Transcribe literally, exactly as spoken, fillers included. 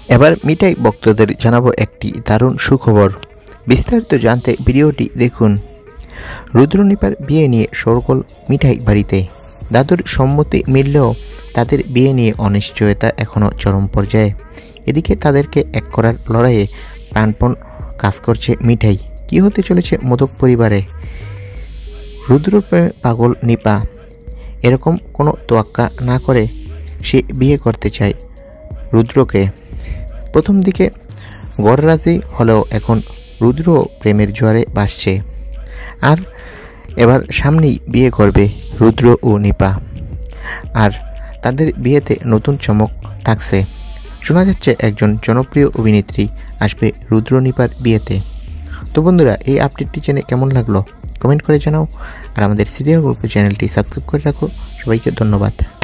এবার মিঠাই ভক্তদের জানাবো একটি দারুণ সুখবর। বিস্তারিত জানতে ভিডিওটি দেখুন। রুদ্রনিপার বিয়ে নিয়ে শোরগোল মিঠাই বাড়িতে। দাদুর সম্মতি মিললেও তাদের বিয়ে নিয়ে অনিশ্চয়তা এখনও চরম পর্যায়ে। এদিকে তাদেরকে এক করার লড়াইয়ে প্রাণপণ কাজ করছে মিঠাই। কী হতে চলেছে মোদক পরিবারে? রুদ্রর প্রেমে পাগল নিপা এরকম কোনো তোয়াক্কা না করে সে বিয়ে করতে চায় রুদ্রকে। প্রথম দিকে গড়রাজি হলেও এখন রুদ্র প্রেমের জোয়ারে ভাসছে। আর এবার সামনেই বিয়ে করবে রুদ্র ও নিপা। আর তাদের বিয়েতে নতুন চমক থাকছে। শোনা যাচ্ছে একজন জনপ্রিয় অভিনেত্রী আসবে রুদ্র নিপার বিয়েতে। তো বন্ধুরা, এই আপডেটটি জেনে কেমন লাগলো কমেন্ট করে জানাও। আর আমাদের সিরিয়াল গল্প চ্যানেলটি সাবস্ক্রাইব করে রাখো। সবাইকে ধন্যবাদ।